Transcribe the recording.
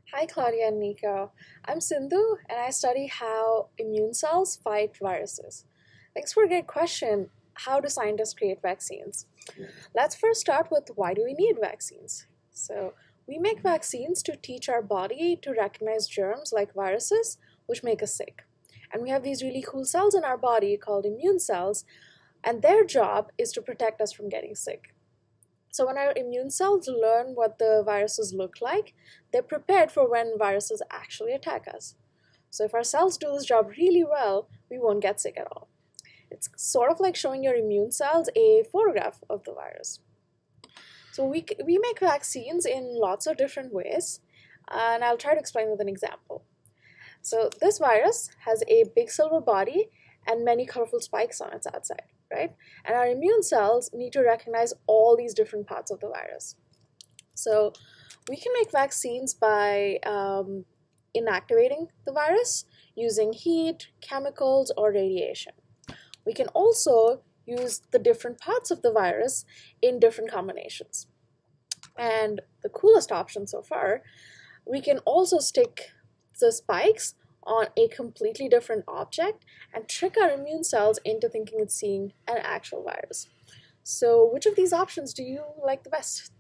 Hi, Claudia and Nico. I'm Sindu, and I study how immune cells fight viruses. Thanks for a great question. How do scientists create vaccines? Let's first start with why do we need vaccines? So, we make vaccines to teach our body to recognize germs like viruses, which make us sick. And we have these really cool cells in our body called immune cells, and their job is to protect us from getting sick. So when our immune cells learn what the viruses look like, they're prepared for when viruses actually attack us. So if our cells do this job really well, we won't get sick at all. It's sort of like showing your immune cells a photograph of the virus. So we make vaccines in lots of different ways, and I'll try to explain with an example. So this virus has a big silver body and many colorful spikes on its outside, right? And our immune cells need to recognize all these different parts of the virus. So we can make vaccines by inactivating the virus using heat, chemicals, or radiation. We can also use the different parts of the virus in different combinations. And the coolest option so far, we can also stick the spikes on a completely different object and trick our immune cells into thinking it's seeing an actual virus. So which of these options do you like the best?